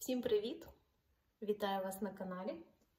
Всім привіт! Вітаю вас на каналі.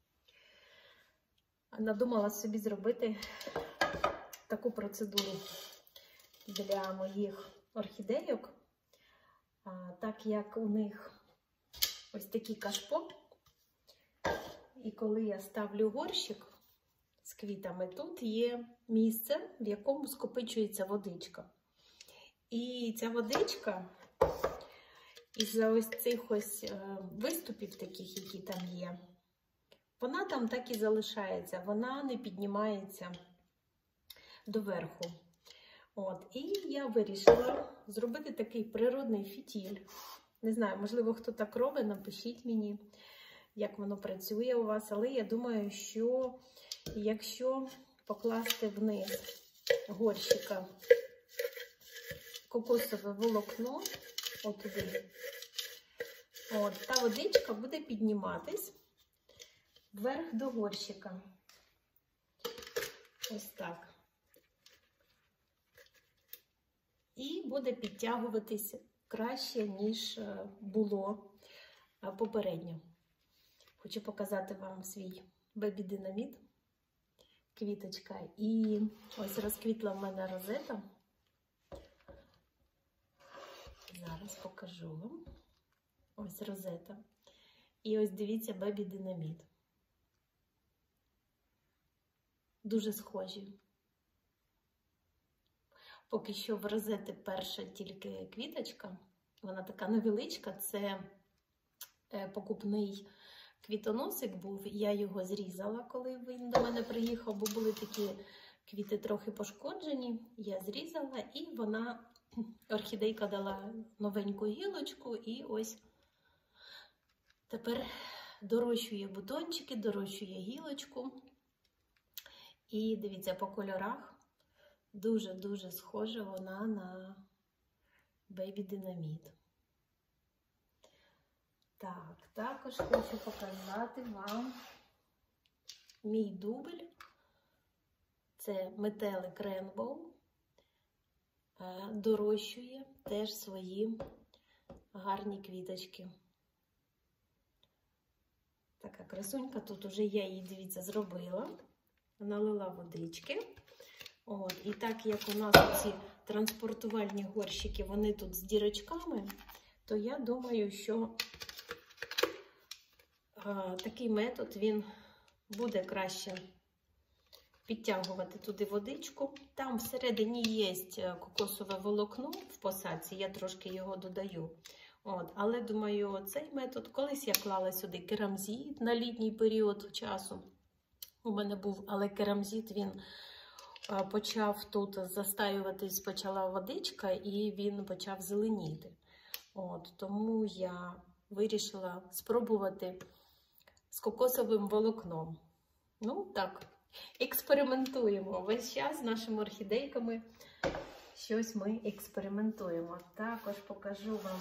Надумала собі зробити таку процедуру для моїх орхідейок, так як у них ось такий кашпо. І коли я ставлю горщик з квітами, тут є місце, в якому скопичується водичка. І ця водичка із-за ось цих ось виступів таких, які там є, вона там так і залишається, вона не піднімається доверху. І я вирішила зробити такий природний фітіль. Не знаю, можливо, хто так робить, напишіть мені, як воно працює у вас. Але я думаю, що якщо покласти вниз горщика кокосове волокно, отуди, та водичка буде підніматись вверх до горщика. Ось так. І буде підтягуватись краще, ніж було попередньо. Хочу показати вам свій бебі-динаміт. Квіточка. І ось розквітла в мене розета. Зараз покажу вам. Ось розета. І ось дивіться, бебі-динаміт. Дуже схожі. Поки що в розети перша тільки квіточка. Вона така невеличка. Це покупний квітоносик був. Я його зрізала, коли він до мене приїхав, бо були такі квіти трохи пошкоджені. Я зрізала, і вона, орхідейка, дала новеньку гілочку. І ось тепер дорощує бутончики, дорощує гілочку. І дивіться, по кольорах дуже-дуже схожа вона на бебі-динаміт. Так, також хочу показати вам мій дубль. Це метелик Рейнбоу. Дорощує теж свої гарні квіточки. Така красунька, тут уже я її, дивіться, зробила. Налила водички. І так як у нас ці транспортувальні горщики, вони тут з дірочками, то я думаю, що такий метод, він буде краще підтягувати туди водичку. Там всередині є кокосове волокно в посадці, я трошки його додаю. Але, думаю, цей метод, колись я клала сюди керамзит на літній період часу. У мене був, але керамзит, він почав тут застаюватись, почала водичка, і він почав зеленіти. Тому я вирішила спробувати з кокосовим волокном. Так, експериментуємо. Весь час з нашими орхідейками щось ми експериментуємо. Також покажу вам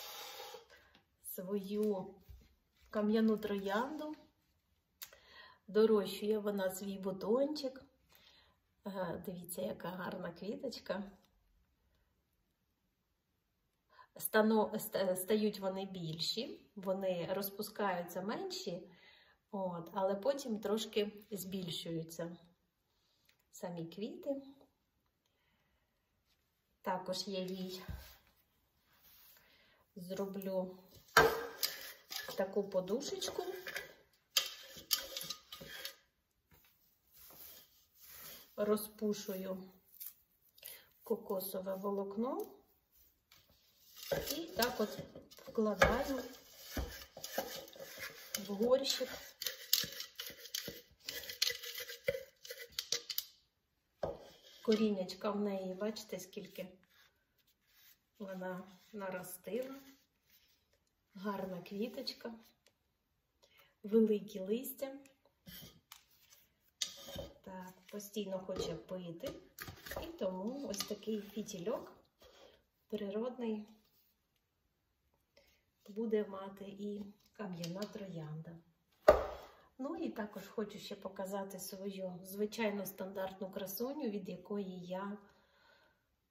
свою кам'яну троянду. Дорощує вона свій бутончик. Дивіться, яка гарна квіточка. Стають вони більші, вони розпускаються менші, але потім трошки збільшуються самі квіти. Також я їй зроблю таку подушечку. Розпушую кокосове волокно і так от вкладаю в горщик. Коріннячка в неї, бачите, скільки вона наростила. Гарна квіточка, великі листя. Так, постійно хоче пити, і тому ось такий фітільок природний буде мати і кам'яна троянда. І також хочу ще показати свою звичайну стандартну красуню, від якої я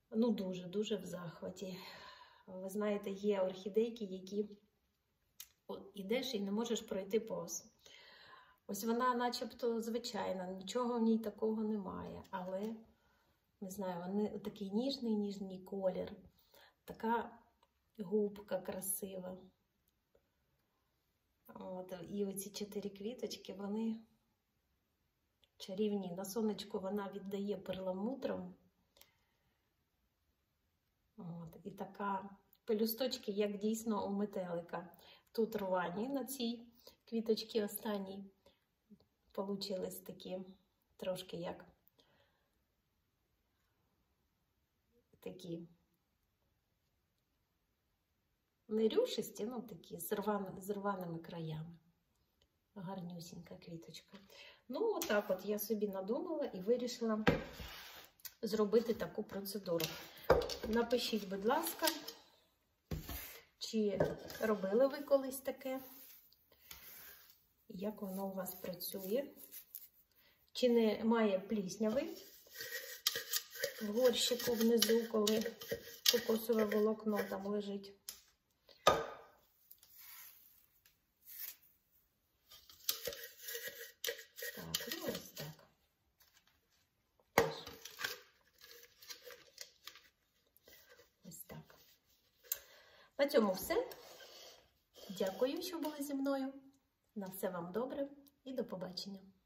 дуже-дуже в захваті. Ви знаєте, є орхідейки, які ідеш і не можеш пройти повз. Ось вона начебто звичайна, нічого в ній такого немає, але, не знаю, вони такий ніжний колір, така губка красива. От, і оці 4 квіточки, вони чарівні. На сонечку вона віддає перламутром. От, і така пелюсточки, як дійсно у метелика. Тут рвані на цій квіточці останній. Получились такі трошки як такі не рюшисті, ну такі з рваними краями. Гарнюсінька квіточка. Ну, отак от я собі надумала і вирішила зробити таку процедуру. Напишіть, будь ласка, чи робили ви колись таке, як воно у вас працює, чи немає плісняви в горщику внизу, коли кокосове волокно там лежить. Так, ну ось так. Ось так. На цьому все. Дякую, що були зі мною. На все вам добре і до побачення.